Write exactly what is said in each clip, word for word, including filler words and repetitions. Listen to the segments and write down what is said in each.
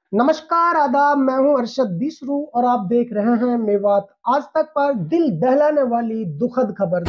नमस्कार, आदाब। मैं हूं अरशद बीसरू और आप देख रहे हैं मेवात आज तक पर दिल दहलाने वाली दुखद खबर।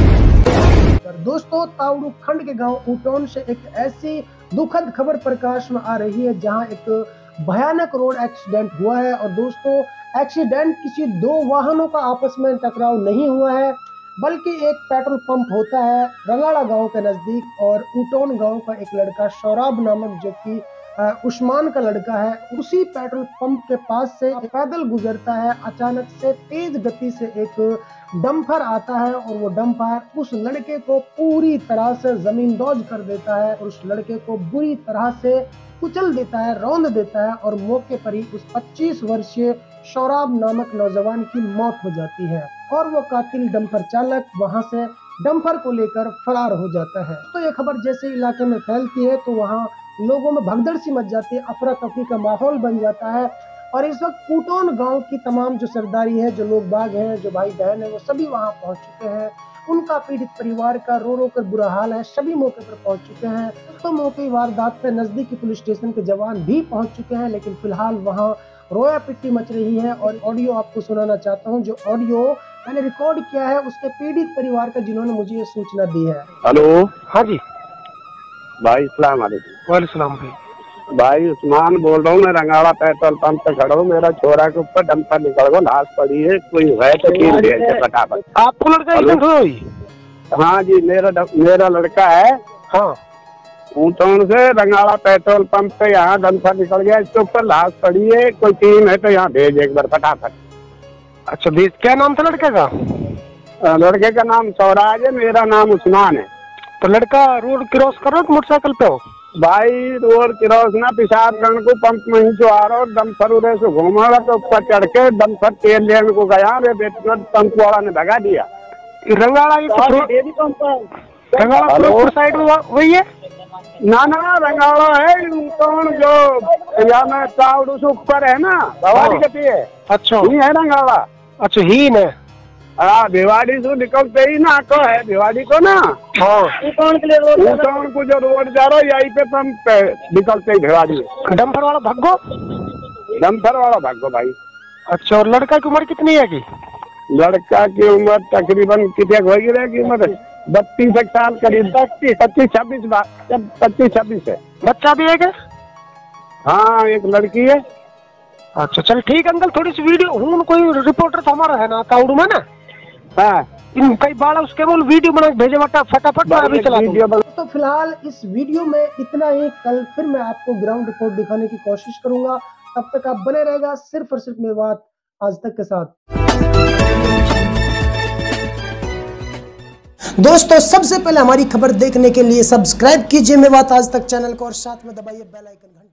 दोस्तों, तावड़ू खंड के गांव ऊटौन से एक ऐसी दुखद खबर प्रकाश में आ रही है जहां एक भयानक रोड एक्सीडेंट हुआ है। और दोस्तों, एक्सीडेंट किसी दो वाहनों का आपस में टकराव नहीं हुआ है, बल्कि एक पेट्रोल पंप होता है रंगाड़ा गांव के नजदीक। और ऊटौन गांव का एक लड़का सौराब नामक, जो कि उस्मान का लड़का है, उसी पेट्रोल पंप के पास से पैदल गुजरता है। अचानक से तेज गति से एक डंपर आता है और वो डंपर उस लड़के को पूरी तरह से जमींदोज कर देता है और उस लड़के को बुरी तरह से कुचल देता है, रौंद देता है। और मौके पर ही उस पच्चीस वर्षीय सौराब नामक नौजवान की मौत हो जाती है और वो कातिल डंपर चालक वहां से डंपर को लेकर फरार हो जाता है। तो ये खबर जैसे इलाके में फैलती है तो वहाँ लोगों में भगदड़ सी मच जाती है, अफरा तफरी का माहौल बन जाता है। और इस वक्त ऊटौन गांव की तमाम जो सरदारी है, जो लोग बाग हैं, जो भाई बहन है, वो सभी वहां पहुंच चुके हैं। उनका पीड़ित परिवार का रो रो कर बुरा हाल है, सभी मौके पर पहुंच चुके हैं। तो मौके वारदात पे नजदीकी पुलिस स्टेशन के जवान भी पहुंच चुके हैं, लेकिन फिलहाल वहाँ रोया पिट्टी मच रही है। और ऑडियो आपको सुनाना चाहता हूँ, जो ऑडियो मैंने रिकॉर्ड किया है उसके पीड़ित परिवार का, जिन्होंने मुझे ये सूचना दी है। हेलो। हाँ जी भाई सलाम वालेकुम। वालेकुम भाई। भाई उस्मान बोल रहा हूँ, मैं रंगाड़ा पेट्रोल पंप पे खड़ा हूँ। मेरा छोरा के ऊपर डंपर निकल गया, लाश पड़ी है, कोई है तो तीन देर से फटाफट। आपको लड़का एक्सीडेंट हुई? हाँ जी, मेरा मेरा लड़का है। हाँ, ऊटौन से रंगाड़ा पेट्रोल पंप पे यहाँ डंपर निकल गया, इसके ऊपर लाश पड़ी है, कोई टीम है तो यहाँ भेज एक बार फटाफट। अच्छा भेज। क्या नाम था लड़के का? लड़के का नाम सौराज है, मेरा नाम उस्मान है। तो लड़का रोड क्रॉस कर रहा है मोटरसाइकिल पे हो? भाई रोड क्रॉस ना, पिशाबगंज को पंप में ही जो आ रहा और डंपर उधर से घूमा रहा, तो ऊपर चढ़ के डंपर तेल लेने को गया, रे बेटे पंप वाला ने भगा दिया। रंगाड़ा रंगाड़ा साइड में वही है ना? ना, रंगाड़ा है ऊटौन, जो या में तावड़ू से ऊपर है ना, भवानी गति है। अच्छा, ही है रंगाड़ा। अच्छा, ही ने हाँ, भिवाड़ी से निकलते ही ना को है, भिवाड़ी को ना। हाँ, ऊटौन के लिए रोड, ऊटौन को जो रोड जा रहा है यहीं पे पंप पे निकलते ही भिवाड़ी। डंपर वाला भागो, डंपर वाला भागो भाई। अच्छा, और लड़का की उम्र कितनी है की? लड़का की उम्र तकरीबन कितने होगी रहेगी उम्र? बत्तीस एक साल करीब, पच्चीस पच्चीस छब्बीस पच्चीस छब्बीस है। बच्चा भी है क्या? हाँ, एक लड़की है। अच्छा चल ठीक है अंकल, थोड़ी सी वीडियो हूँ, कोई रिपोर्टर तो हमारा है ना तावड़ू में ना। हाँ, इन कई बार उसके बोल वीडियो बना भेजे बटा फटाफट मैं अभी चला दूँ। तो फिलहाल इस वीडियो में इतना ही। कल फिर मैं आपको ग्राउंड रिपोर्ट दिखाने की कोशिश करूंगा। तब तक आप बने रहेगा सिर्फ और सिर्फ मेवात आज तक के साथ। दोस्तों, सबसे पहले हमारी खबर देखने के लिए सब्सक्राइब कीजिए मेवात आज तक चैनल को और साथ में दबाइए बेल आइकन घंटी।